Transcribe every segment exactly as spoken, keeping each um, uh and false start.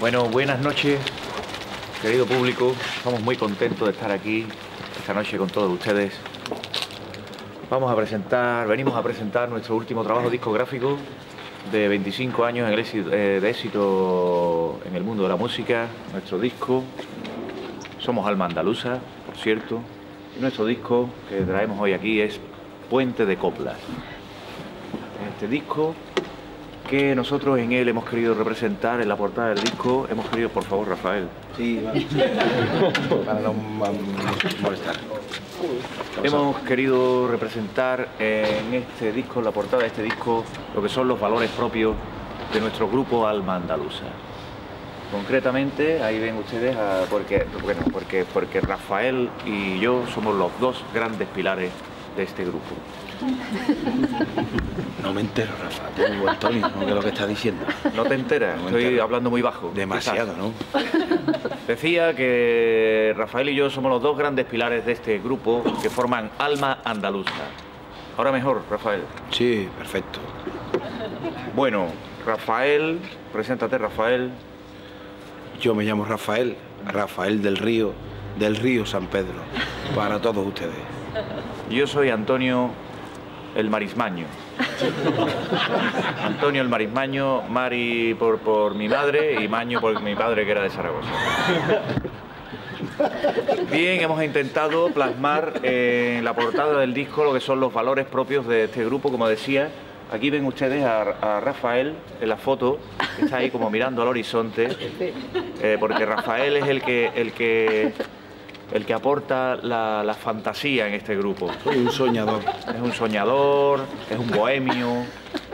Bueno, buenas noches, querido público. Estamos muy contentos de estar aquí esta noche con todos ustedes. Vamos a presentar, venimos a presentar nuestro último trabajo discográfico de veinticinco años en el éxito, eh, de éxito en el mundo de la música. Nuestro disco, somos Alma Andaluza, por cierto. Y nuestro disco que traemos hoy aquí es Puente de Coplas. Este disco que nosotros en él hemos querido representar, en la portada del disco, hemos querido, por favor, Rafael. Sí, vale. Para no molestar. Hemos querido representar en este disco, en la portada de este disco, lo que son los valores propios de nuestro grupo Alma Andaluza. Concretamente, ahí ven ustedes, a, porque, bueno, porque, porque Rafael y yo somos los dos grandes pilares de este grupo. No me entero, Rafa. Tengo Antonio, ¿no? ¿Qué es lo que estás diciendo? ¿No te enteras? No me Estoy entero. hablando muy bajo. Demasiado, ¿no? Decía que Rafael y yo somos los dos grandes pilares de este grupo que forman Alma Andaluza. Ahora mejor, Rafael. Sí, perfecto. Bueno, Rafael, preséntate, Rafael. Yo me llamo Rafael, Rafael del Río, del Río San Pedro, para todos ustedes. Yo soy Antonio el Marismaño. Antonio el Marismaño, Mari por, por mi madre y Maño por mi padre, que era de Zaragoza. Bien, hemos intentado plasmar en la portada del disco lo que son los valores propios de este grupo, como decía. Aquí ven ustedes a, a Rafael en la foto, que está ahí como mirando al horizonte, eh, porque Rafael es el que, el que, el que aporta la, la fantasía en este grupo. Soy un soñador. Es un soñador, es un bohemio.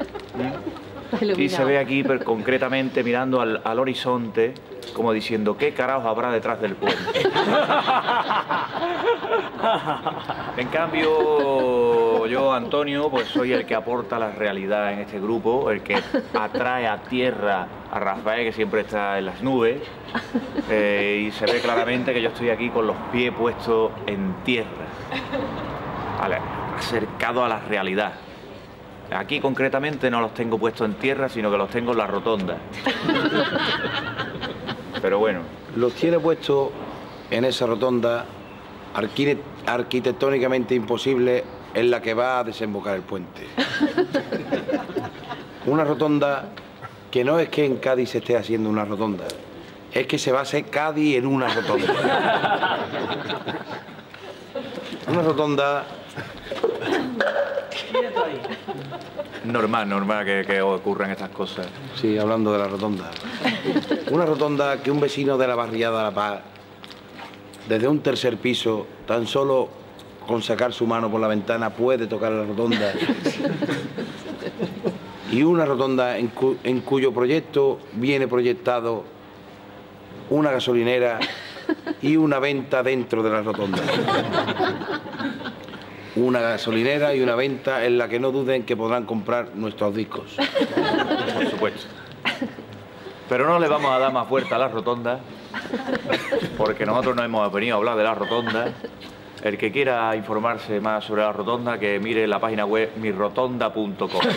Y se ve aquí pero, concretamente mirando al, al horizonte, como diciendo, ¿qué carajo habrá detrás del puente? En cambio, yo, Antonio, pues soy el que aporta la realidad en este grupo, el que atrae a tierra a Rafael, que siempre está en las nubes, eh, y se ve claramente que yo estoy aquí con los pies puestos en tierra, vale, acercado a la realidad. Aquí concretamente no los tengo puestos en tierra, sino que los tengo en la rotonda. Pero bueno. Los tiene puestos en esa rotonda arquine- arquitectónicamente imposible en la que va a desembocar el puente. Una rotonda que no es que en Cádiz se esté haciendo una rotonda, es que se va a hacer Cádiz en una rotonda. Una rotonda... Normal, normal que, que ocurran estas cosas. Sí, hablando de la rotonda. Una rotonda que un vecino de la barriada La Paz, desde un tercer piso, tan solo con sacar su mano por la ventana, puede tocar la rotonda. Y una rotonda en, cu en cuyo proyecto viene proyectado una gasolinera y una venta dentro de la rotonda. Una gasolinera y una venta en la que no duden que podrán comprar nuestros discos. Por supuesto. Pero no le vamos a dar más vuelta a la rotonda, porque nosotros no hemos venido a hablar de la rotonda. El que quiera informarse más sobre la rotonda, que mire la página web mi rotonda punto com.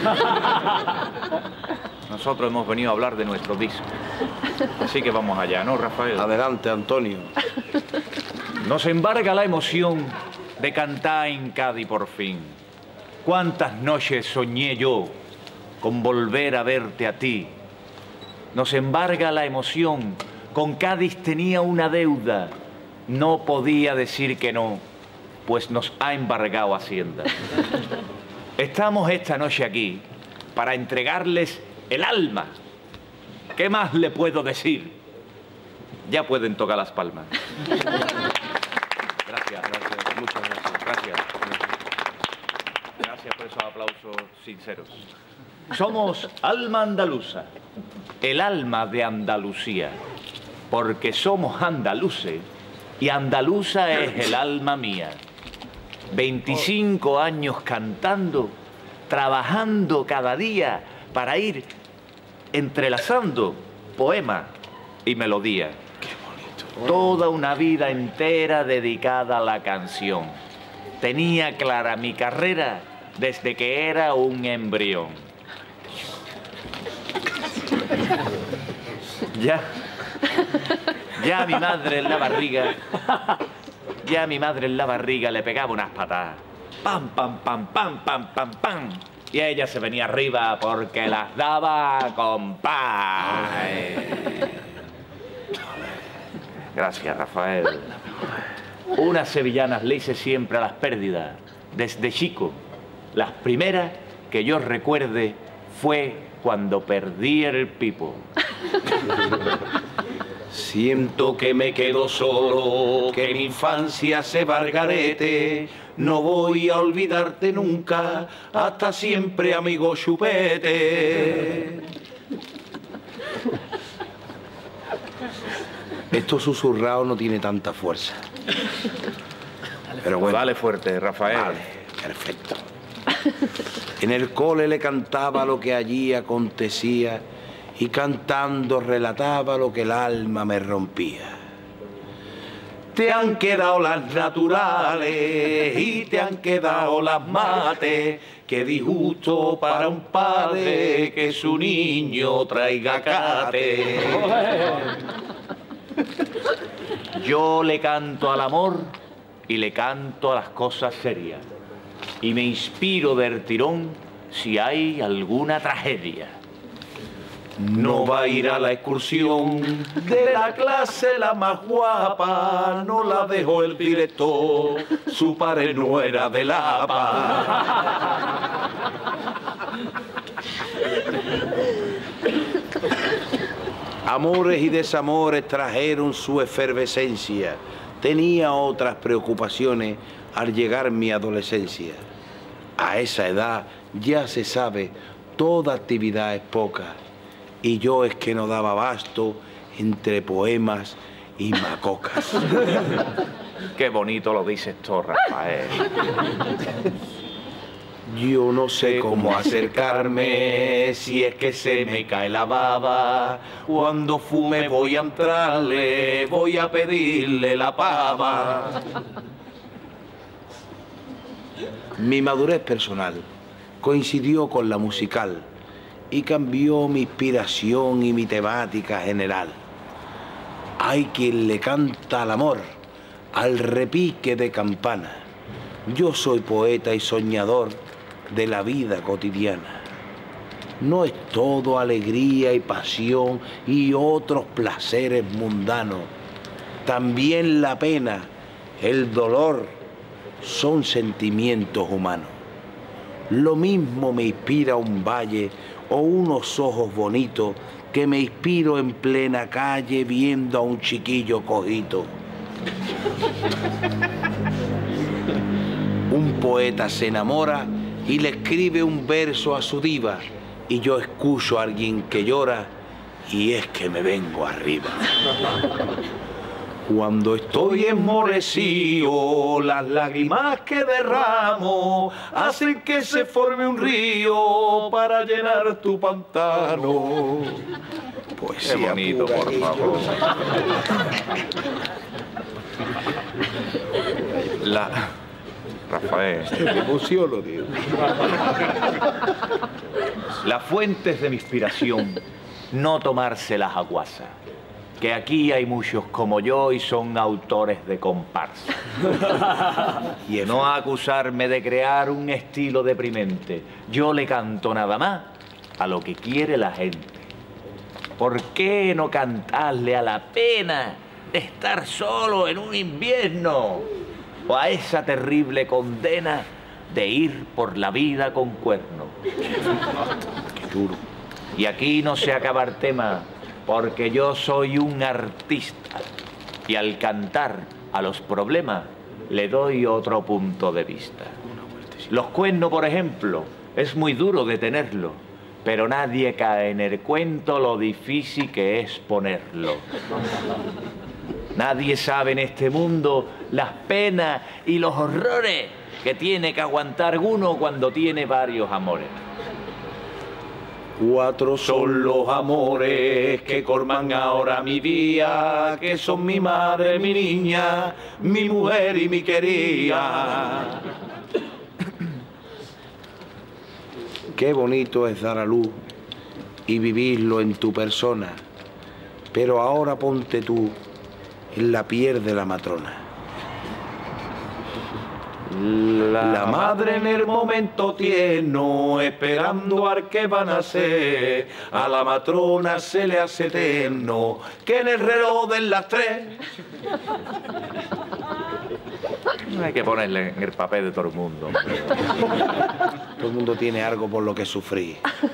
Nosotros hemos venido a hablar de nuestro disco. Así que vamos allá, ¿no, Rafael? Adelante, Antonio. Nos embarga la emoción de cantar en Cádiz por fin. Cuántas noches soñé yo con volver a verte a ti. Nos embarga la emoción. Con Cádiz tenía una deuda. No podía decir que no, pues nos ha embargado Hacienda. Estamos esta noche aquí para entregarles el alma. ¿Qué más le puedo decir? Ya pueden tocar las palmas. Gracias, gracias, muchas gracias. Gracias. Gracias por esos aplausos sinceros. Somos Alma Andaluza, el alma de Andalucía, porque somos andaluces y andaluza es el alma mía. veinticinco años cantando, trabajando cada día para ir entrelazando poema y melodía. Toda una vida entera dedicada a la canción. Tenía clara mi carrera desde que era un embrión. Ya, Ya mi madre en la barriga, ya mi madre en la barriga le pegaba unas patadas. Pam, pam, pam, pam, pam, pam, pam. Y ella se venía arriba porque las daba con paz. Gracias, Rafael. Unas sevillanas le hice siempre a las pérdidas, desde chico. Las primeras que yo recuerde fue cuando perdí el pipo. Siento que me quedo solo, que mi infancia se va al garete. No voy a olvidarte nunca, hasta siempre, amigo chupete. Esto susurrado no tiene tanta fuerza. Pero bueno. Dale fuerte, Rafael. Vale, perfecto. En el cole le cantaba lo que allí acontecía y cantando relataba lo que el alma me rompía. Te han quedado las naturales y te han quedado las mates. Qué disgusto para un padre que su niño traiga cate. Yo le canto al amor y le canto a las cosas serias. Y me inspiro del tirón si hay alguna tragedia. No va a ir a la excursión de la clase la más guapa, no la dejó el director, su padre no era de Lapa. Amores y desamores trajeron su efervescencia, tenía otras preocupaciones al llegar mi adolescencia. A esa edad ya se sabe, toda actividad es poca. Y yo es que no daba abasto entre poemas y macocas. Qué bonito lo dices tú, Rafael. Yo no sé cómo acercarme, si es que se me cae la baba. Cuando fume voy a entrarle, voy a pedirle la pava. Mi madurez personal coincidió con la musical y cambió mi inspiración y mi temática general. Hay quien le canta al amor, al repique de campana. Yo soy poeta y soñador de la vida cotidiana. No es todo alegría y pasión y otros placeres mundanos. También la pena, el dolor, son sentimientos humanos. Lo mismo me inspira un valle o unos ojos bonitos que me inspiro en plena calle viendo a un chiquillo cojito. Un poeta se enamora y le escribe un verso a su diva y yo escucho a alguien que llora y es que me vengo arriba. Cuando estoy enmorecido, las lágrimas que derramo hacen que se forme un río para llenar tu pantano. Poesía Qué bonito, pura, por que favor. yo- La... Rafael. Me emociono, tío. Las fuentes de mi inspiración, no tomárselas a guasa. Que aquí hay muchos como yo y son autores de comparsa. Y no acusarme de crear un estilo deprimente. Yo le canto nada más a lo que quiere la gente. ¿Por qué no cantarle a la pena de estar solo en un invierno? O a esa terrible condena de ir por la vida con cuerno. Qué duro. Y aquí no se acaba el tema, porque yo soy un artista. Y al cantar a los problemas, le doy otro punto de vista. Los cuernos, por ejemplo, es muy duro detenerlo, pero nadie cae en el cuento lo difícil que es ponerlo. Nadie sabe en este mundo las penas y los horrores que tiene que aguantar uno cuando tiene varios amores. Cuatro son los amores que colman ahora mi día, que son mi madre, mi niña, mi mujer y mi querida. Qué bonito es dar a luz y vivirlo en tu persona, pero ahora ponte tú en la pierde la matrona. La, La madre en el momento tierno, esperando al que van a ser, a la matrona se le hace eterno, que en el reloj de las tres. No hay que ponerle en el papel de todo el mundo. hombre. Todo el mundo tiene algo por lo que sufrir.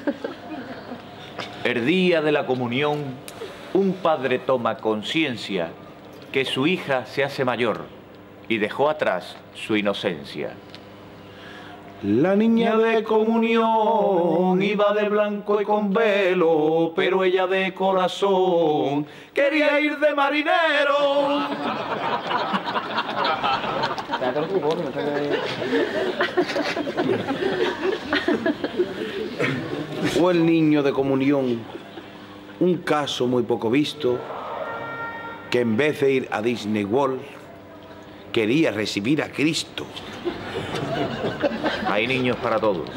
El día de la comunión, un padre toma conciencia que su hija se hace mayor y dejó atrás su inocencia. La niña de comunión iba de blanco y con velo, pero ella de corazón quería ir de marinero. Fue el niño de comunión, un caso muy poco visto, que en vez de ir a Disney World, quería recibir a Cristo. Hay niños para todos.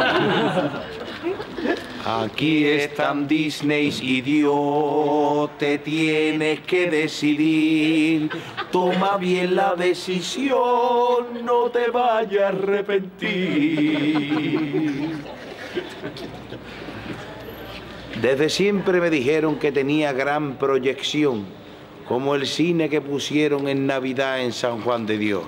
Aquí están Disneys y Dios, te tienes que decidir. Toma bien la decisión, no te vayas a arrepentir. Desde siempre me dijeron que tenía gran proyección, como el cine que pusieron en Navidad en San Juan de Dios.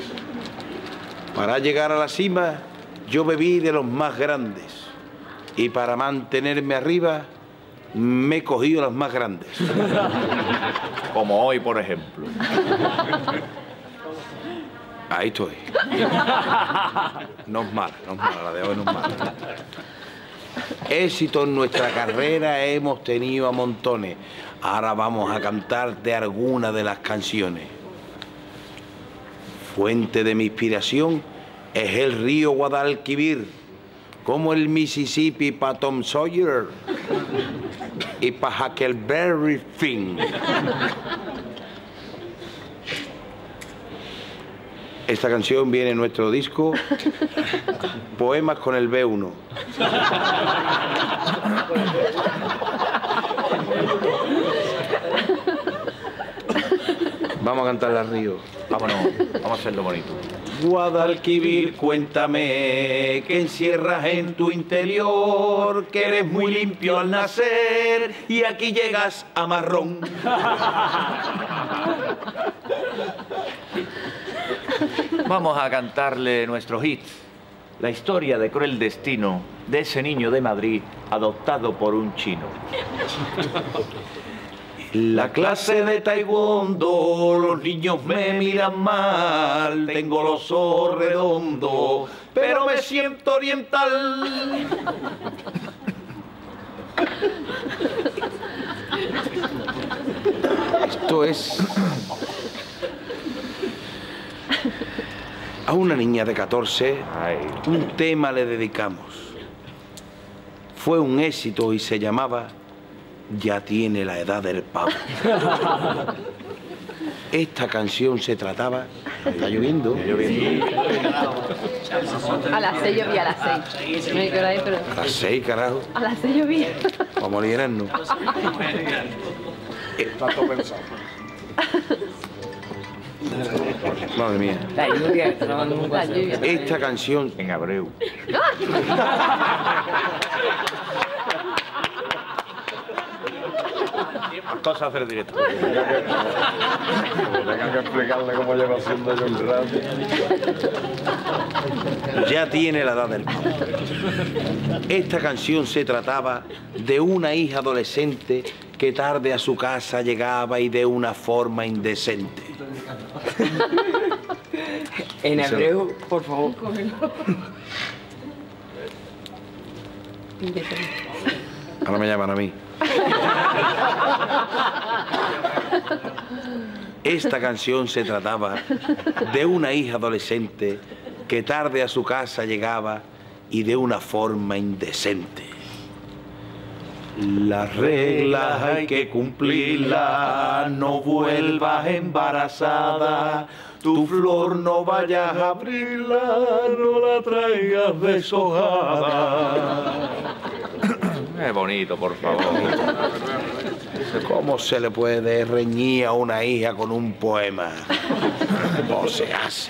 Para llegar a la cima, yo bebí de los más grandes. Y para mantenerme arriba, me he cogido los más grandes. Como hoy, por ejemplo. Ahí estoy. No es mala, no es mala, la de hoy no es mala. Éxito en nuestra carrera hemos tenido a montones. Ahora vamos a cantarte algunas de las canciones. Fuente de mi inspiración es el río Guadalquivir, como el Mississippi para Tom Sawyer y para Huckleberry Finn. Esta canción viene en nuestro disco Poemas con el B uno. Vamos a cantarla al río. Vámonos, vamos a hacerlo bonito. Guadalquivir, cuéntame que encierras en tu interior, que eres muy limpio al nacer y aquí llegas a marrón. Vamos a cantarle nuestro hit, la historia de cruel destino de ese niño de Madrid adoptado por un chino. La clase de taekwondo, los niños me miran mal, tengo los ojos redondos, pero me siento oriental. Esto es a una niña de catorce, Ay. un tema le dedicamos. Fue un éxito y se llamaba Ya tiene la edad del pavo. Esta canción se trataba... Está lloviendo. Está lloviendo. A las seis llovía, a las seis. No hay que hora ahí, pero... A las seis, carajo. A las seis llovía. Vamos a liberarnos. Está todo pensado. Madre mía. La lluvia, no, nunca La lluvia. Esta canción... En Abreu. Cosas a hacer directo. Tengo que explicarle cómo lleva haciendo yo el radio. Ya tiene la edad del pavo. Esta canción se trataba de una hija adolescente que tarde a su casa llegaba y de una forma indecente. En hebreo, por favor. Ahora me llaman a mí. Esta canción se trataba de una hija adolescente que tarde a su casa llegaba y de una forma indecente. Las reglas hay que cumplirlas, no vuelvas embarazada, tu flor no vayas a abrirla, no la traigas deshojada. Es bonito, por favor. ¿Cómo se le puede reñir a una hija con un poema? ¿Cómo se hace?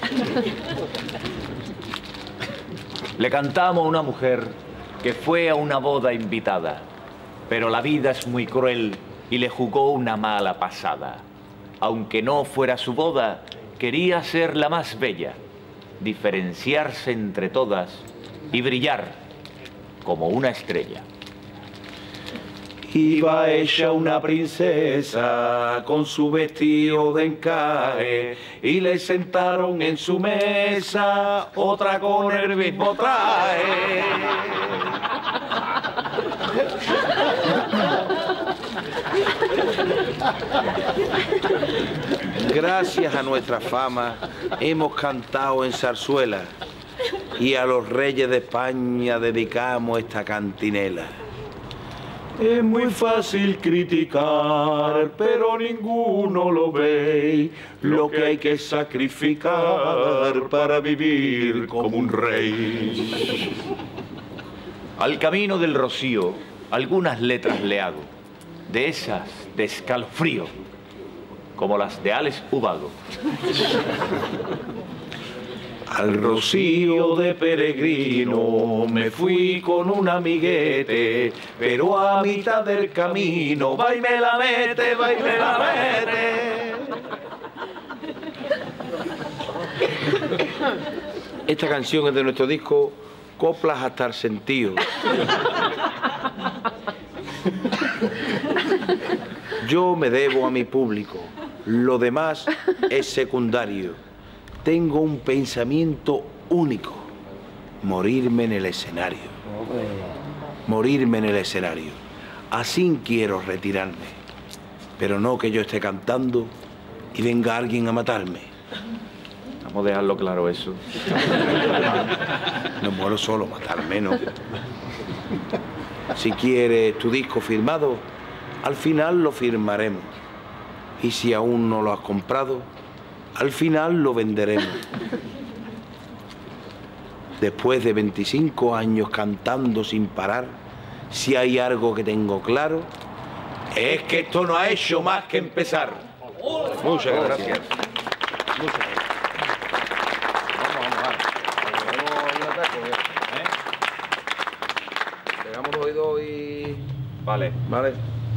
Le cantamos a una mujer que fue a una boda invitada, pero la vida es muy cruel y le jugó una mala pasada. Aunque no fuera su boda, quería ser la más bella, diferenciarse entre todas y brillar como una estrella. Iba ella una princesa con su vestido de encaje y le sentaron en su mesa otra con el mismo traje. Gracias a nuestra fama hemos cantado en zarzuela y a los reyes de España dedicamos esta cantinela. Es muy fácil criticar, pero ninguno lo ve, lo que hay que sacrificar para vivir como un rey. Al camino del rocío, algunas letras le hago, de esas de escalofrío, como las de Alex Ubago. Al rocío de peregrino me fui con un amiguete, pero a mitad del camino va y me la mete, va y me la mete. Esta canción es de nuestro disco Coplas hasta el sentido. Yo me debo a mi público, lo demás es secundario. Tengo un pensamiento único, morirme en el escenario. Morirme en el escenario. Así quiero retirarme, pero no que yo esté cantando y venga alguien a matarme. Vamos a dejarlo claro eso. No muero solo, matarme, ¿no? Si quieres tu disco firmado, al final lo firmaremos. Y si aún no lo has comprado, al final lo venderemos. Después de veinticinco años cantando sin parar, si hay algo que tengo claro, es que esto no ha hecho más que empezar. Muchas gracias. Muchas gracias. Pegamos los oídos y... Vale. Vale.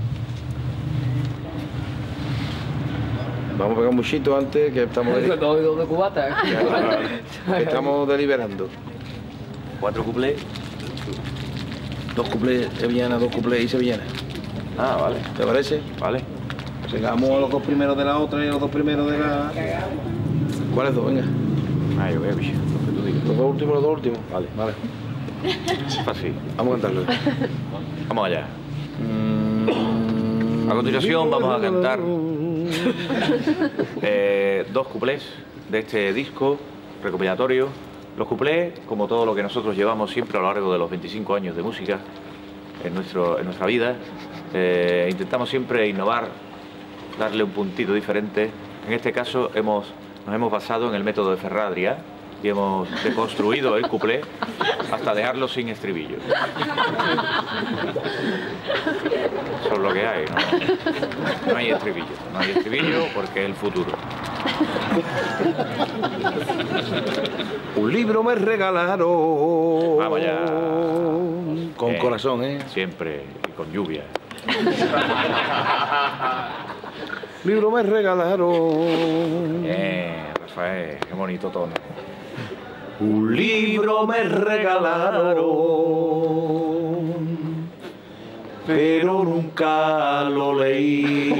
Vamos a pegar un muchito antes que estamos, deli- Dos oídos de cubata. que estamos deliberando. Cuatro cuplés. Dos cuplés sevillanas, dos cuplés y sevillanas. Ah, vale. ¿Te parece? Vale. Pegamos a los dos primeros de la otra y a los dos primeros de la... ¿Cuáles dos? Venga. Ah, yo veo, bicho. Lo que tú digas. Los dos últimos, los dos últimos. Vale, vale. Fácil. Vamos a cantarlo. Vamos allá. A continuación vamos a cantar eh, dos cuplés de este disco recopilatorio. Los cuplés, como todo lo que nosotros llevamos siempre a lo largo de los veinticinco años de música en, nuestro, en nuestra vida, eh, intentamos siempre innovar, darle un puntito diferente. En este caso hemos, nos hemos basado en el método de Ferradria y hemos deconstruido el cuplé hasta dejarlo sin estribillo. Eso es lo que hay, ¿no? No hay estribillo, no hay estribillo porque es el futuro. Un libro me regalaron. Vamos ya. Con Eh, corazón, ¿eh? Siempre y con lluvia. Libro me regalaron. Eh, Rafael, qué bonito tono. Un libro me regalaron, pero nunca lo leí.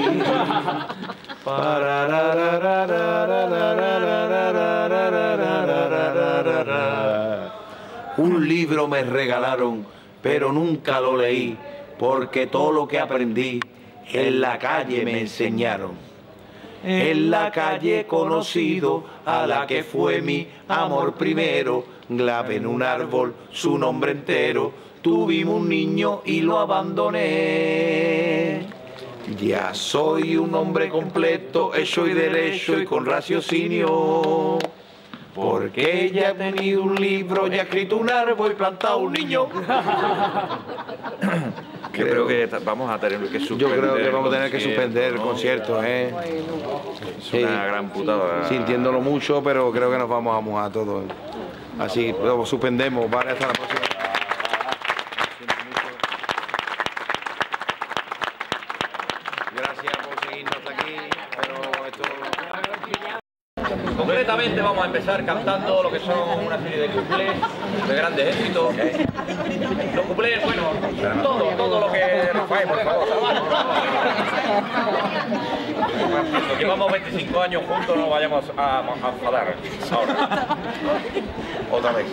Un libro me regalaron, pero nunca lo leí, porque todo lo que aprendí en la calle me enseñaron. En la calle he conocido a la que fue mi amor primero, clavé en un árbol su nombre entero, tuvimos un niño y lo abandoné. Ya soy un hombre completo, hecho y derecho y con raciocinio, porque ya he tenido un libro, ya he escrito un árbol y plantado un niño. Yo creo que vamos a tener que suspender. Yo creo que vamos a tener que suspender el ¿no? concierto, ¿eh? Es Sí. una gran putada. Sintiéndolo mucho, pero creo que nos vamos a mojar todos. Así, lo suspendemos, vale, hasta la próxima. Gracias por seguirnos hasta aquí, pero esto... Concretamente vamos a empezar cantando lo que son una serie de cuplés de grandes éxitos. Los cuplés, bueno, todo, todo lo que Rafael, por favor. Llevamos veinticinco años juntos, no vayamos a, a enfadar ahora. Otra vez.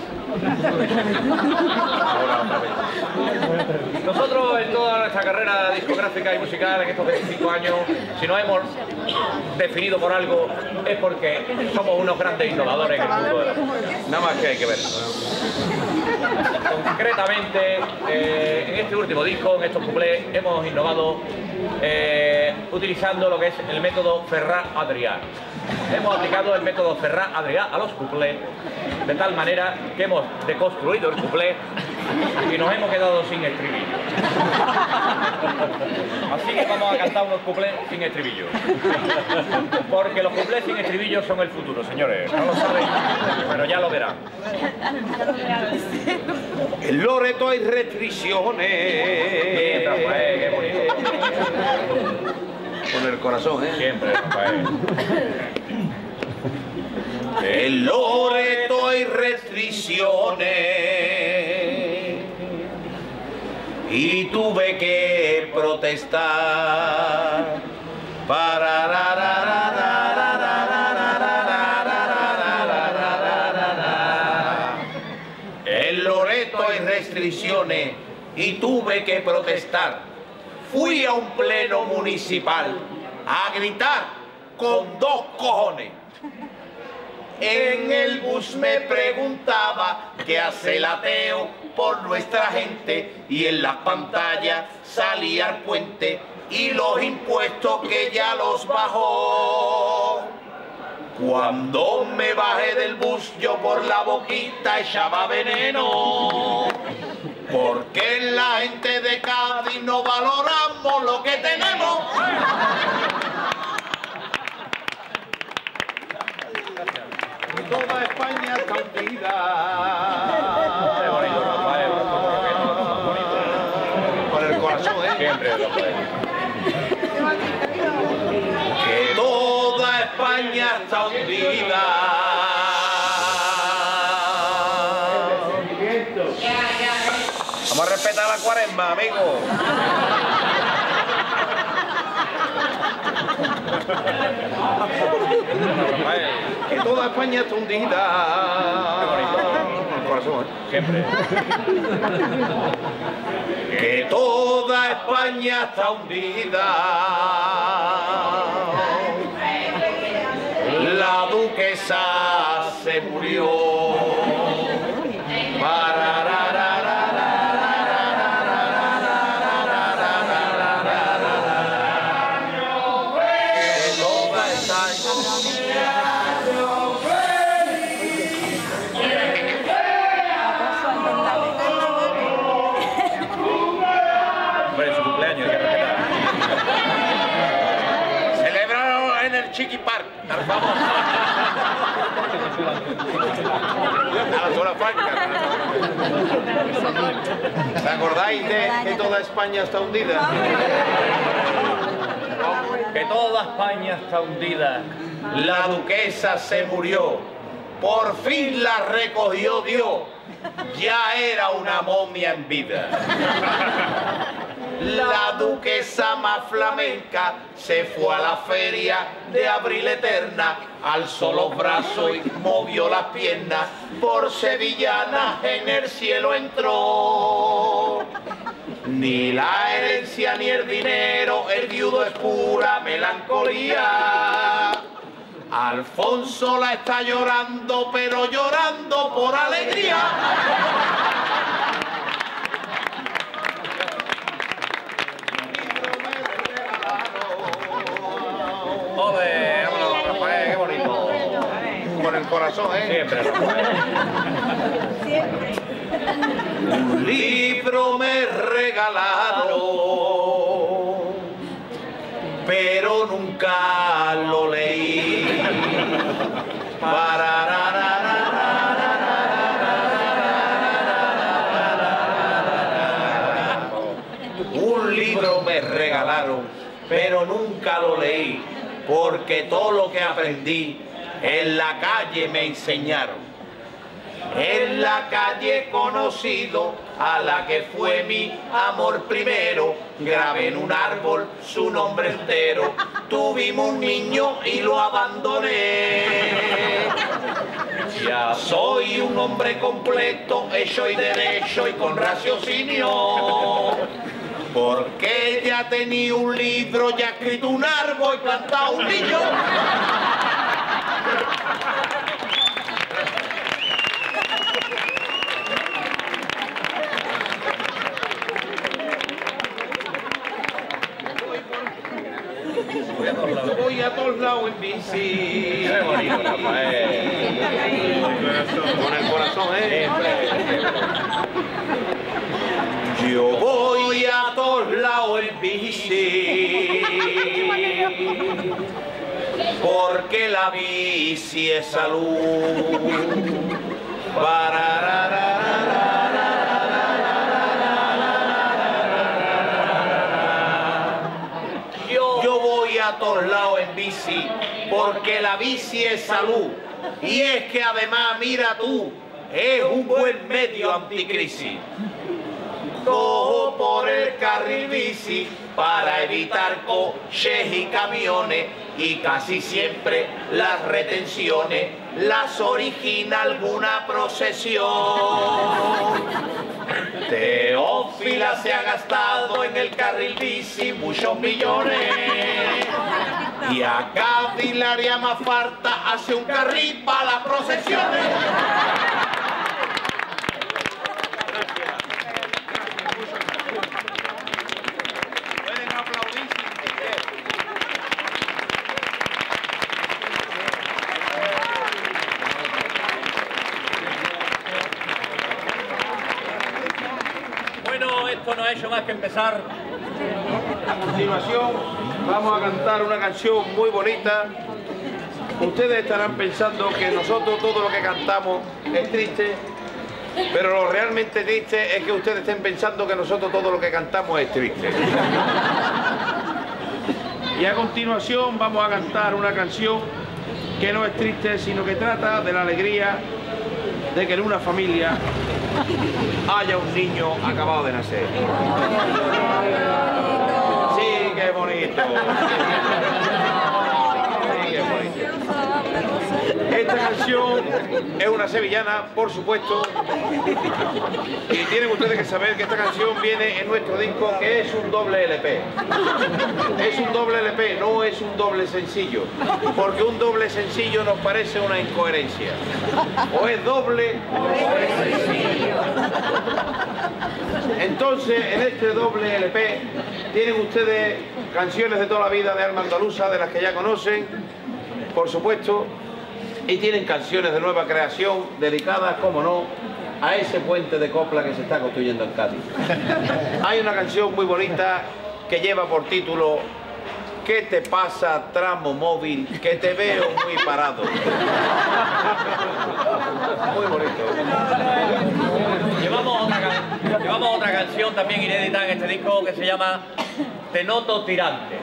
Ahora otra vez. Nosotros en toda nuestra carrera discográfica y musical en estos veinticinco años, si nos hemos definido por algo, es porque somos unos grandes innovadores en el mundo de la música. Nada más que hay que ver. Concretamente, eh, en este último disco, en estos cuplés, hemos innovado eh, utilizando lo que es el método Ferrat-Adrià. Hemos aplicado el método Ferrat-Adrià a los cuplés, de tal manera que hemos deconstruido el cuplé y nos hemos quedado sin estribillo. Así que vamos a cantar unos cuplés sin estribillo. Porque los cuplés sin estribillo son el futuro, señores. No lo saben, pero ya lo verán. En Loreto hay restricciones. Bien, Rafael, qué bonito. Con el corazón, ¿eh? Siempre, Rafael. En Loreto hay restricciones y tuve que protestar para en Loreto hay restricciones y tuve que protestar. Fui a un pleno municipal a gritar con dos cojones. En el bus me preguntaba qué hace el ateo por nuestra gente y en las pantallas salía el puente y los impuestos que ya los bajó. Cuando me bajé del bus yo por la boquita echaba veneno, porque la gente de Cádiz no valoramos lo que tenemos. Toda España está hundida. Qué bonito, Rafael. Qué bonito. Con el corazón, ¿eh? Siempre, Rafael. Que toda España está hundida. Vamos a respetar la cuaresma, amigo. Que toda España está hundida. Qué bonito. El corazón, ¿eh? Siempre. Que toda España está hundida. La duquesa se murió. Hombre, su cumpleaños, hay que respetar. Celebraron en el Chiqui Park, al favor. A la zona franca. ¿Te acordáis de que toda España está hundida? Que toda España está hundida. La duquesa se murió. Por fin la recogió Dios. Ya era una momia en vida. La duquesa más flamenca se fue a la feria de Abril Eterna, alzó los brazos y movió las piernas, por sevillana en el cielo entró. Ni la herencia ni el dinero, el viudo es pura melancolía. Alfonso la está llorando, pero llorando por alegría. Joder, vámonos, Rafael, qué bonito. Con el corazón, ¿eh? Siempre, Rafael. Un libro me regalaron yo nunca lo leí. Un libro me regalaron, pero nunca lo leí, porque todo lo que aprendí en la calle me enseñaron. En la calle he conocido a la que fue mi amor primero. Grabé en un árbol su nombre entero. Tuvimos un niño y lo abandoné. Ya soy un hombre completo, hecho y derecho y con raciocinio. Porque ya tenía un libro, ya escrito un árbol y plantado un niño. Voy a todos lados en bici. Qué bonito, Rafael. Con el corazón, ¿eh? Yo voy a todos lados en bici. Porque la bici es salud. A todos lados en bici, porque la bici es salud. Y es que además, mira tú, es un buen medio anticrisis. Cojo por el carril bici para evitar coches y camiones, y casi siempre las retenciones las origina alguna procesión. Teófila se ha gastado en el carril bici muchos millones, y a Cádiz le haría más falta hace un carril para las procesiones. Pueden aplaudir sin querer. Bueno, esto no ha hecho más que empezar. A continuación vamos a cantar una canción muy bonita. Ustedes estarán pensando que nosotros todo lo que cantamos es triste, pero lo realmente triste es que ustedes estén pensando que nosotros todo lo que cantamos es triste. Y a continuación vamos a cantar una canción que no es triste, sino que trata de la alegría de que en una familia haya un niño acabado de nacer. Sí, qué bonito. Sí, qué bonito. Esta canción es una sevillana, por supuesto, y tienen ustedes que saber que esta canción viene en nuestro disco, que es un doble L P. Es un doble L P, no es un doble sencillo, porque un doble sencillo nos parece una incoherencia. O es doble o es sencillo. Entonces, en este doble L P tienen ustedes canciones de toda la vida de alma andaluza, de las que ya conocen, por supuesto, y tienen canciones de nueva creación dedicadas, como no, a ese puente de copla que se está construyendo en Cádiz. Hay una canción muy bonita que lleva por título ¿Qué te pasa, tramo móvil? Que te veo muy parado. Muy bonito. Llevamos otra, llevamos otra canción también inédita en este disco que se llama Te noto tirante.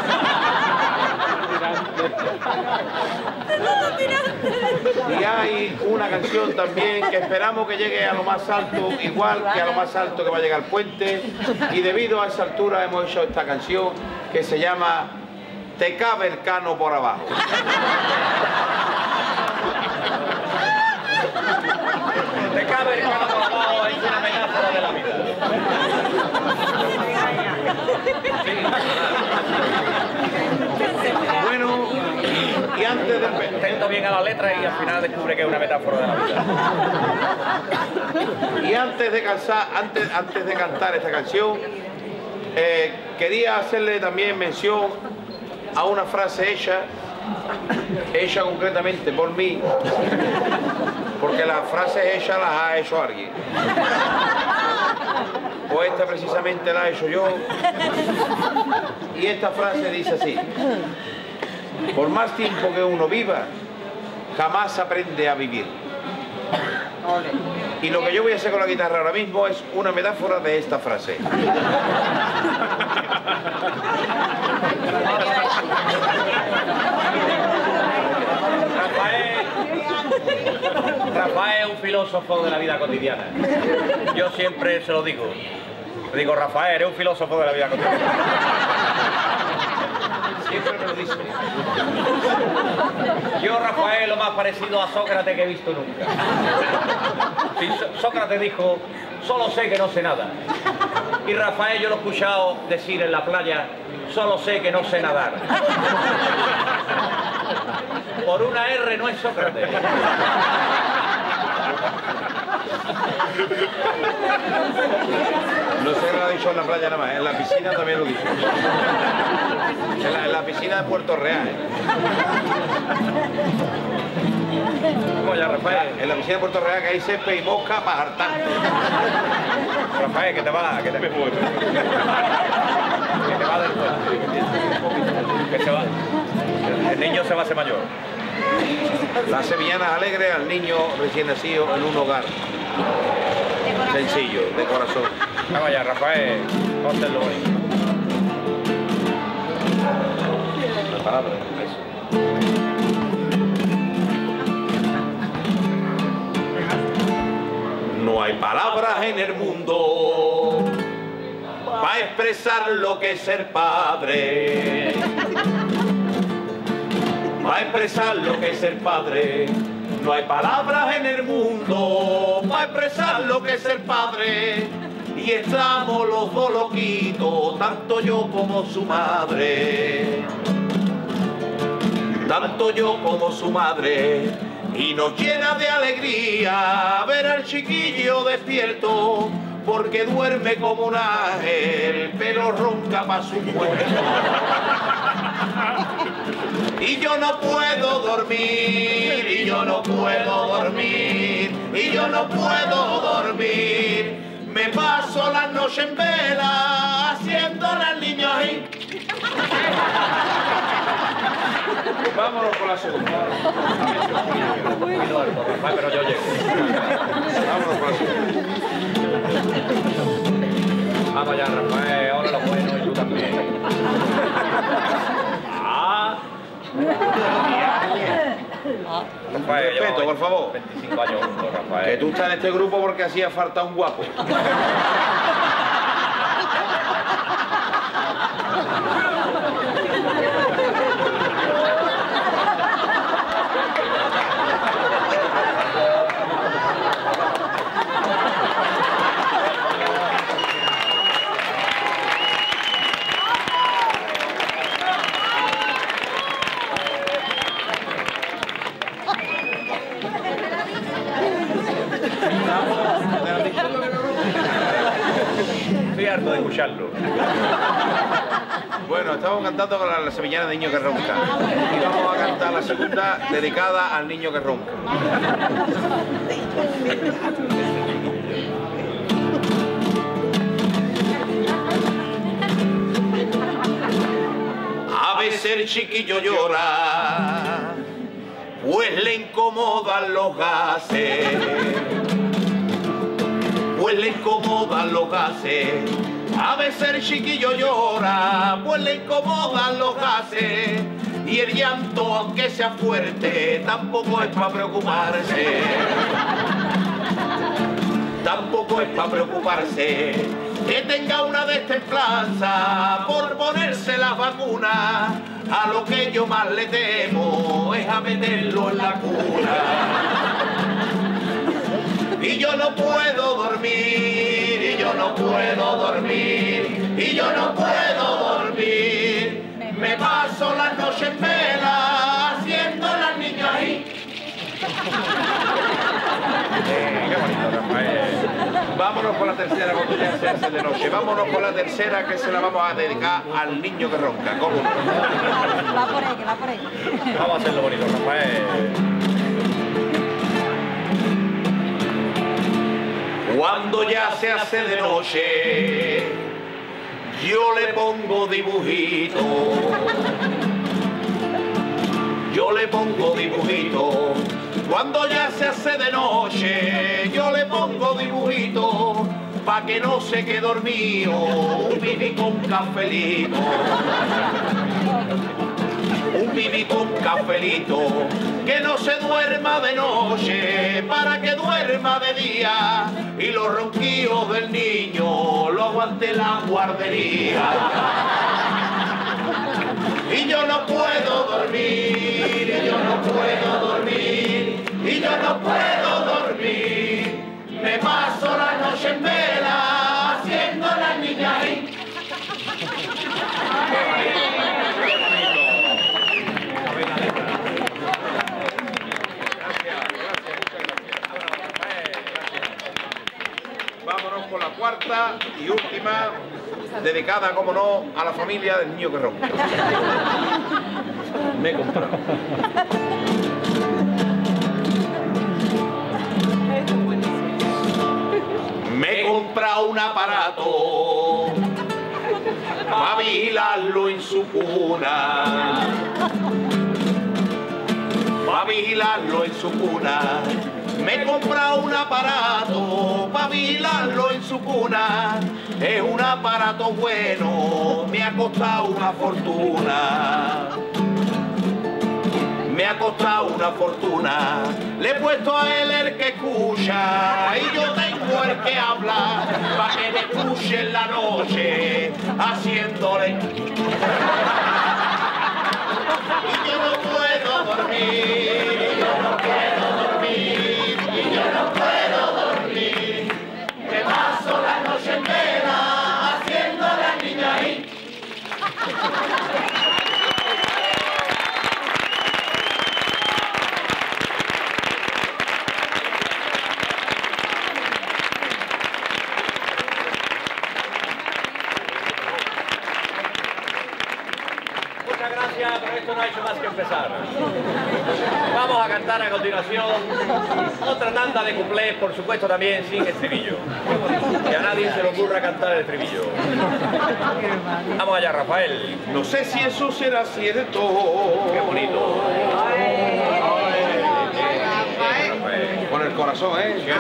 Y hay una canción también que esperamos que llegue a lo más alto, igual que a lo más alto que va a llegar el puente, y debido a esa altura hemos hecho esta canción que se llama Te cabe el cano por abajo. Te cabe el cano por abajo, es una metáfora de la vida. Bueno, y antes de... Atento bien a la letra y al final descubre que es una metáfora de la vida. Y antes de, cansar, antes, antes de cantar esta canción, eh, quería hacerle también mención a una frase hecha, hecha concretamente por mí, porque las frases hechas las ha hecho alguien. Pues esta precisamente la he hecho yo. Y Y esta frase dice así: por más tiempo que uno viva, jamás aprende a vivir. Y lo que yo voy a hacer con la guitarra ahora mismo es una metáfora de esta frase. Rafael, Rafael es un filósofo de la vida cotidiana. Yo siempre se lo digo. Le digo, Rafael, eres un filósofo de la vida cotidiana. Siempre me lo dice. Yo, Rafael, lo más parecido a Sócrates que he visto nunca. Sí, Sócrates dijo, solo sé que no sé nada. Y Rafael yo lo he escuchado decir en la playa, solo sé que no sé nadar. Por una R no es Sócrates. No sé que lo ha dicho en la playa nada más, en la piscina también lo dijo. En la, en la piscina de Puerto Real. ¿eh? ¿Cómo ya, Rafael? En la piscina de Puerto Real que hay césped y mosca para hartarte. Rafael, que te va, que te, que te va del puente. Que se va. El niño se va a hacer mayor. Las sevillanas alegres al niño recién nacido en un hogar. Sencillo, de corazón. Vamos allá, Rafael. Ponte lo bonito. La palabra, eso. No hay palabras en el mundo para expresar lo que es ser padre. Para expresar lo que es ser padre. No hay palabras en el mundo para expresar lo que es ser padre. Y estamos los dos loquitos, tanto yo como su madre. Tanto yo como su madre. Y nos llena de alegría ver al chiquillo despierto, porque duerme como un ángel, pero ronca pa' su muerto. Y yo no puedo dormir, y yo no puedo dormir, y yo no puedo dormir. Me paso las noches en vela, haciéndole al niño ahí. Vámonos con la segunda. Pero yo llego. Vámonos con la segunda. Vamos allá, Rafael. Ahora lo bueno y tú también. Ah. Rafael, Respeto, llevo por favor. veinticinco años juntos, Rafael. Que tú estás en este grupo porque hacía falta un guapo. Estoy harto de escucharlo. Bueno, estamos cantando con la, la sevillana de Niño que Ronca. Y vamos a cantar la segunda dedicada al niño que ronca. A veces el chiquillo llora, pues le incomodan los gases. Pues le incomodan los gases. A veces el chiquillo llora, pues le incomodan los gases. Y el llanto, aunque sea fuerte, tampoco es para preocuparse. Tampoco es para preocuparse. Que tenga una destemplanza por ponerse las vacunas. A lo que yo más le temo es a meterlo en la cuna. Y yo no puedo dormir, y yo no puedo dormir, y yo no puedo dormir. Me paso las noches en vela, haciendo las niñas ahí. Eh, qué bonito, Rafael. Vámonos con la tercera, cuando ya se hace de noche. Vámonos con la tercera, que se la vamos a dedicar al niño que ronca. ¿Cómo? Va por ahí, que va por ahí. Vamos a hacerlo bonito, Rafael. Cuando ya se hace de noche, yo le pongo dibujito. Yo le pongo dibujito. Cuando ya se hace de noche, yo le pongo dibujito. Pa' que no se quede dormido, un bibi con cafelito. Un bibi con cafelito, que no se duerma de noche, para que duerma de día, y los ronquillos del niño lo aguante la guardería. Y yo no puedo dormir, y yo no puedo dormir, y yo no puedo dormir. Me paso la noche en vela, haciendo la niña ahí. Vámonos con la cuarta y última, dedicada, como no, a la familia del niño que ronca. Me he comprado. Me he comprado un aparato para vigilarlo en su cuna. Para vigilarlo en su cuna. Me he comprado un aparato para vigilarlo en su cuna. Es un aparato bueno, me ha costado una fortuna. Me ha costado una fortuna. Le he puesto a él el que escucha y yo tengo el que habla para que me escuche en la noche haciéndole. Y yo no puedo dormir, y yo no puedo dormir, y yo no puedo dormir. Me paso la noche en vela haciendo la niña ahí. Pero esto no ha hecho más que empezar. Vamos a cantar a continuación otra tanda de cuplés, por supuesto también sin estribillo. Que a nadie se le ocurra cantar el estribillo. Vamos allá, Rafael. No sé si eso será cierto. Qué bonito. Con el corazón, ¿eh?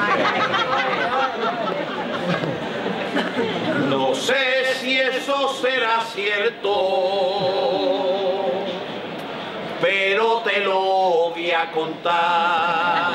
No sé si eso será cierto, pero te lo voy a contar.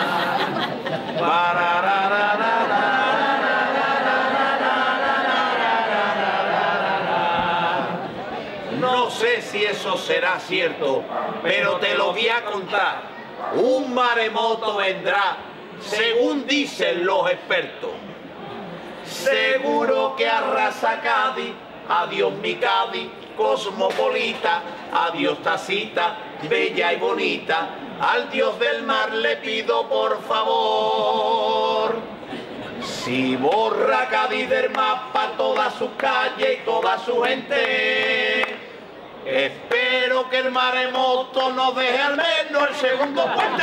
No sé si eso será cierto, pero te lo voy a contar. Un maremoto vendrá, según dicen los expertos. Seguro que arrasa Cádiz, adiós mi Cádiz, cosmopolita, adiós tacita, bella y bonita, al dios del mar le pido por favor. Si borra Cádiz del mapa todas sus calles y toda su gente, espero que el maremoto nos deje al menos el segundo puente.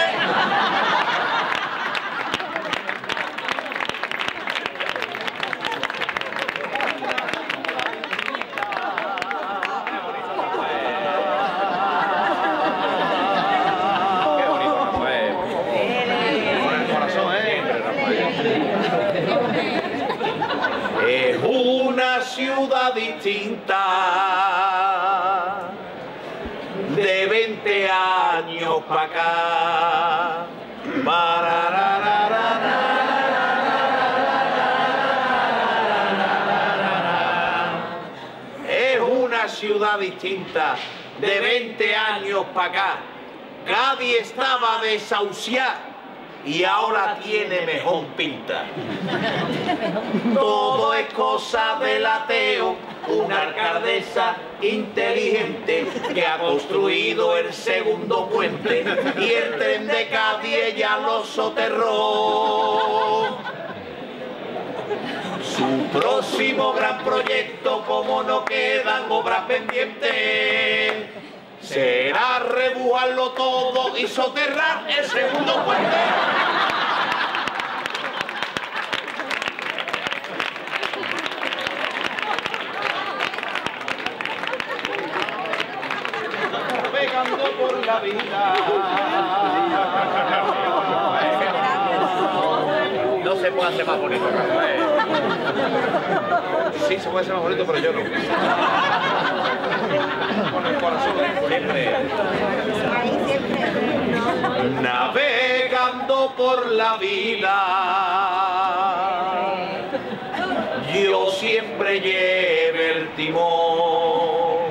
Es una ciudad distinta de veinte años para acá. Es una ciudad distinta de veinte años para acá. Cádiz estaba desahuciada y ahora tiene mejor pinta. Todo es cosa del ateo, una alcaldesa inteligente que ha construido el segundo puente y el tren de Cádiz ella lo soterró. Su próximo gran proyecto, como no quedan obras pendientes, será rebujarlo todo y soterrar el segundo puente. por la vida. No se puede hacer más bonito, Rafael. Sí, se puede hacer más bonito, pero yo no. Con el corazón Siempre. navegando por la vida. Yo siempre lleve el timón.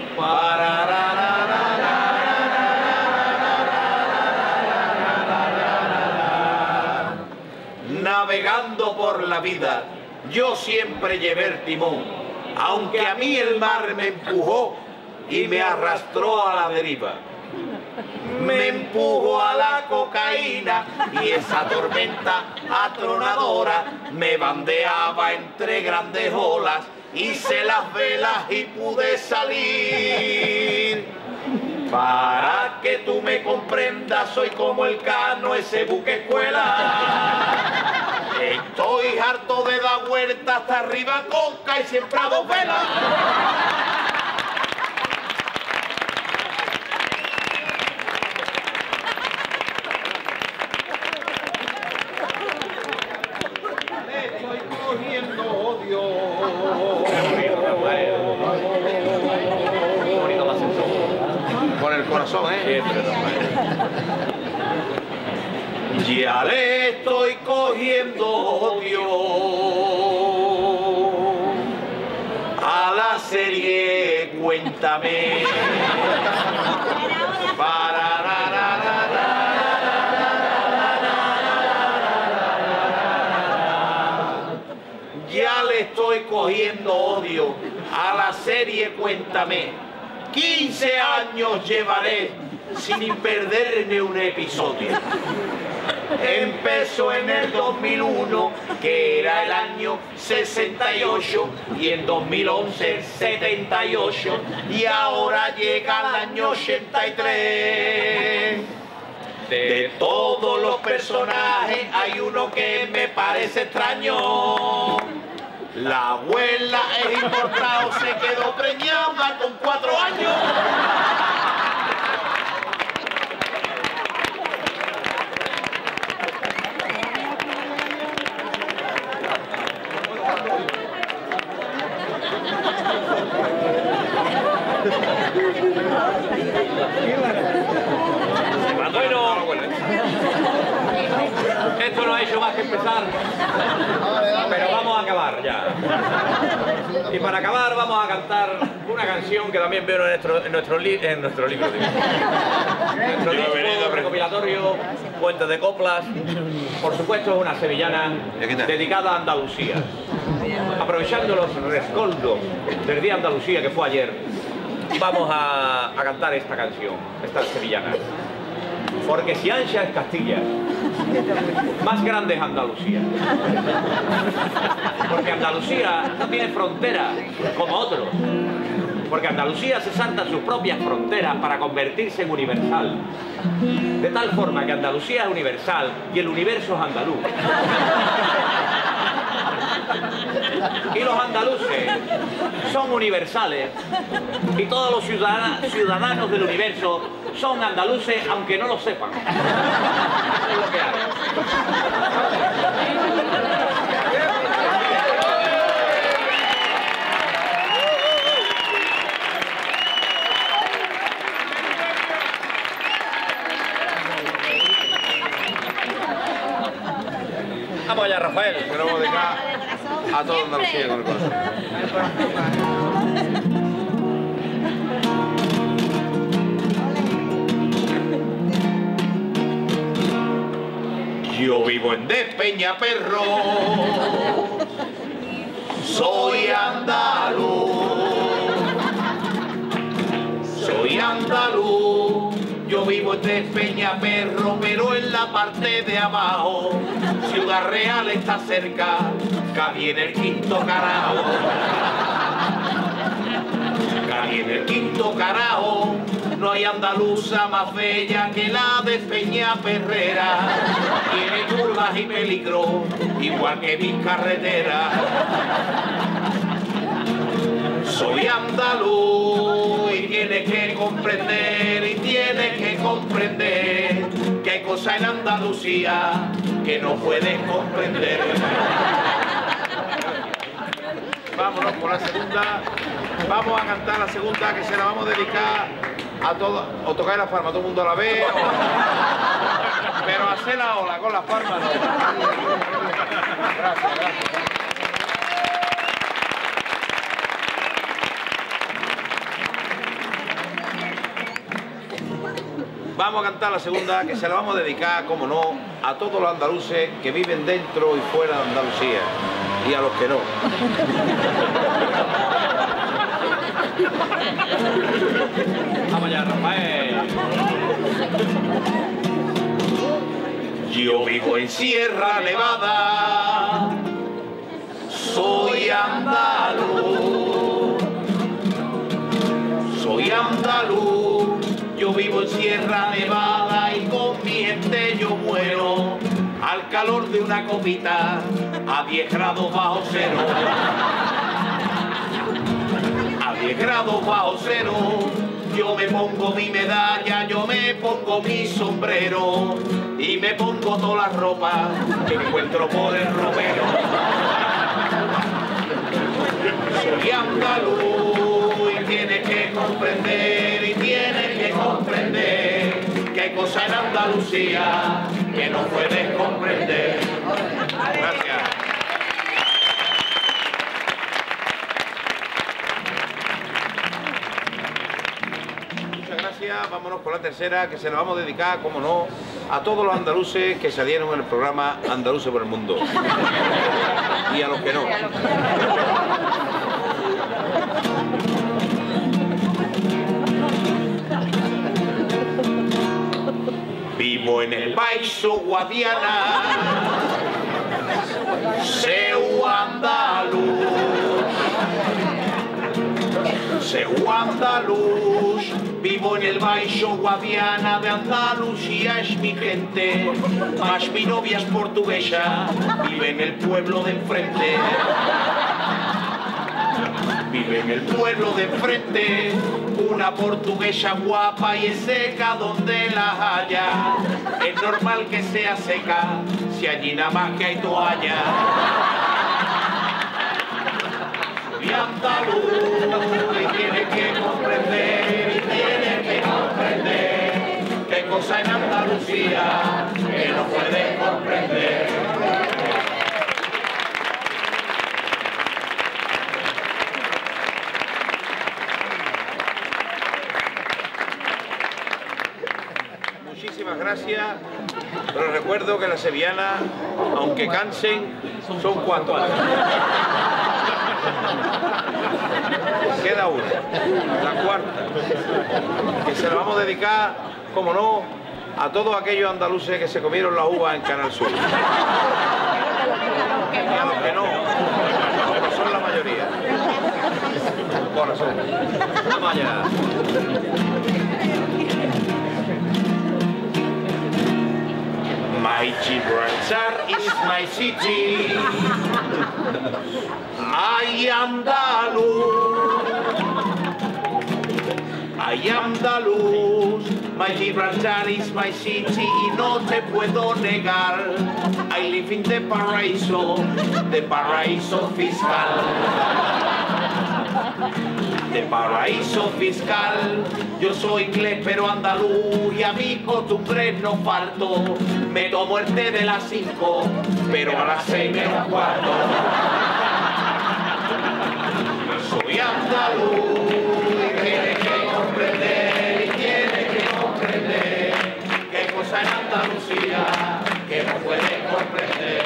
Navegando por la vida, yo siempre llevé el timón, aunque a mí el mar me empujó y me arrastró a la deriva. Me empujó a la cocaína y esa tormenta atronadora me bandeaba entre grandes olas. Hice las velas y pude salir. Para que tú me comprendas, soy como el Cano, ese buque escuela. Estoy harto de dar vuelta hasta arriba, coca y siempre a dos velas. Estoy cogiendo odio. Bonito más eso. Con el corazón, ¿eh? Siempre, Rafael. Ya le estoy cogiendo odio a la serie Cuéntame. Ya le estoy cogiendo odio a la serie Cuéntame. quince años llevaré sin perderme un episodio. Empezó en el dos mil uno, que era el año sesenta y ocho, y en dos mil once, setenta y ocho, y ahora llega el año ochenta y tres. De todos los personajes hay uno que me parece extraño. La abuela es importada, se quedó preñada con cuatro años. Bueno, esto no ha hecho más que empezar, pero vamos a acabar ya. Y para acabar vamos a cantar una canción que también veo en nuestro, en nuestro, li en nuestro libro, digo. Nuestro disco recopilatorio, Puentes de Coplas. Por supuesto es una sevillana dedicada a Andalucía. Aprovechando los rescoldos del Día de Andalucía que fue ayer, vamos a, a cantar esta canción, esta sevillana. Porque si ancha es Castilla, más grande es Andalucía. Porque Andalucía no tiene fronteras como otros. Porque Andalucía se salta sus propias fronteras para convertirse en universal. De tal forma que Andalucía es universal y el universo es andaluz. Y los andaluces son universales y todos los ciudadanos, ciudadanos del universo son andaluces aunque no lo sepan. Eso es lo que hay. Vamos allá, Rafael. Queremos dedicar a toda Andalucía con el corazón. Yo vivo en Despeñaperro, soy andaluz, soy andaluz. Yo vivo en Despeñaperro, pero en la parte de abajo. Ciudad Real está cerca, cabí en el quinto carajo. Cabí en el quinto carajo. No hay andaluza más bella que la Despeñaperrera. Tiene curvas y peligro, igual que mis carreteras. Soy andaluz y tienes que comprender y tienes tienes que comprender que hay cosas en Andalucía que no puedes comprender. Vámonos por la segunda. Vamos a cantar la segunda, que se la vamos a dedicar a todos. O tocar las palmas, todo el mundo a la vez. O... Pero hacer la ola con las palmas no. Gracias, gracias. Vamos a cantar la segunda, que se la vamos a dedicar, como no, a todos los andaluces que viven dentro y fuera de Andalucía. Y a los que no. Vamos allá, Rafael. Yo vivo en Sierra Nevada, soy andaluz, soy andaluz, yo vivo en Sierra Nevada y con mi gente yo muero al calor de una copita a diez grados bajo cero. A diez grados bajo cero, yo me pongo mi medalla, yo me pongo mi sombrero y me pongo todas las ropas que encuentro por el ropero. Soy andaluz y tienes que comprender, y tienes que comprender que hay cosas en Andalucía que no puedes comprender. Gracias. Vámonos con la tercera, que se la vamos a dedicar, como no, a todos los andaluces que salieron en el programa Andaluces por el Mundo. Y a los que no. Vivo en el Baixo Guadiana, seu andaluz, seu andaluz. Vivo en el Baixo Guadiana, de Andalucía es mi gente, mas mi novia es portuguesa, vive en el pueblo de enfrente. Vive en el pueblo de enfrente, una portuguesa guapa y es seca donde la haya. Es normal que sea seca, si allí nada más que hay toalla. Soy andaluz y tienes que comprender, y tienes que comprender que hay cosas en Andalucía que no puedes comprender. Muchísimas gracias, pero recuerdo que las sevillanas, aunque cansen, son cuatro. Queda una, la cuarta, que se la vamos a dedicar, como no, a todos aquellos andaluces que se comieron la uva en Canal Sur. Y a los que no, que son la mayoría. Corazón. Vamos allá. My Gibraltar is my city. I am Andaluz. I am Andaluz. My Gibraltar is my city y no te puedo negar. I live in the paraíso, the paraíso fiscal. De paraíso fiscal, yo soy inglés pero andaluz y a mis costumbres no falto. Me tomo el té de las cinco, pero a las seis menos cuarto. Soy andaluz y tienes que comprender, y tienes que comprender que hay cosas en Andalucía que no puedes comprender.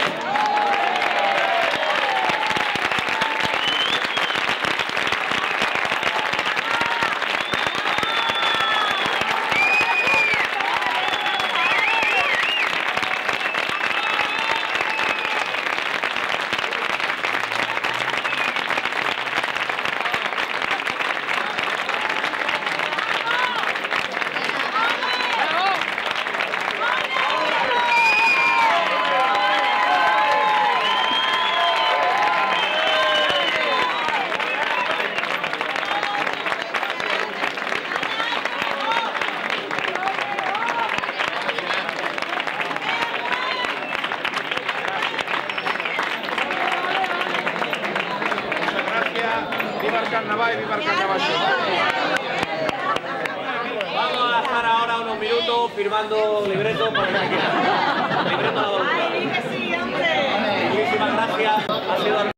Viva el carnaval y viva el carnaval. Vamos a estar ahora unos minutos firmando libretos para que quiera. Libreto a la voluntad. Muchísimas gracias. Ha sido